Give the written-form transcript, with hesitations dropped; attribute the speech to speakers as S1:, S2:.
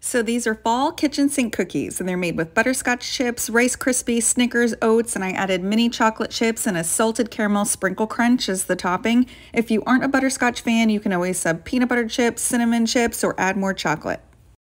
S1: So these are fall kitchen sink cookies, and they're made with butterscotch chips, Rice Krispies, Snickers, oats, and I added mini chocolate chips and a salted caramel sprinkle crunch as the topping. If you aren't a butterscotch fan, you can always sub peanut butter chips, cinnamon chips, or add more chocolate.